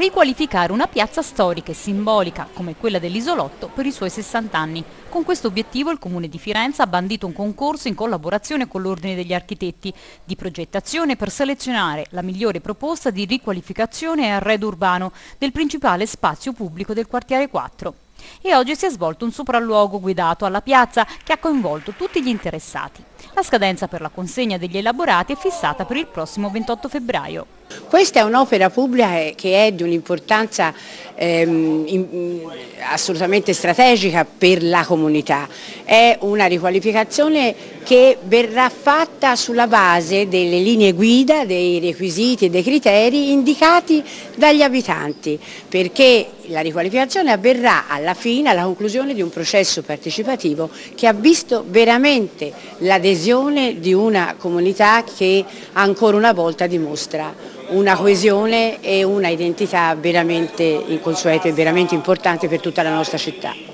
riqualificare una piazza storica e simbolica come quella dell'Isolotto per i suoi 60 anni. Con questo obiettivo il Comune di Firenze ha bandito un concorso in collaborazione con l'Ordine degli Architetti di progettazione per selezionare la migliore proposta di riqualificazione e arredo urbano del principale spazio pubblico del quartiere 4. E oggi si è svolto un sopralluogo guidato alla piazza che ha coinvolto tutti gli interessati. La scadenza per la consegna degli elaborati è fissata per il prossimo 28 febbraio. Questa è un'opera pubblica che è di un'importanza assolutamente strategica per la comunità. È una riqualificazione che verrà fatta sulla base delle linee guida, dei requisiti e dei criteri indicati dagli abitanti, perché la riqualificazione avverrà alla fine, alla conclusione di un processo partecipativo che ha visto veramente l'adesione di una comunità che ancora una volta dimostra una coesione e una identità veramente inconsueta e veramente importante per tutta la nostra città.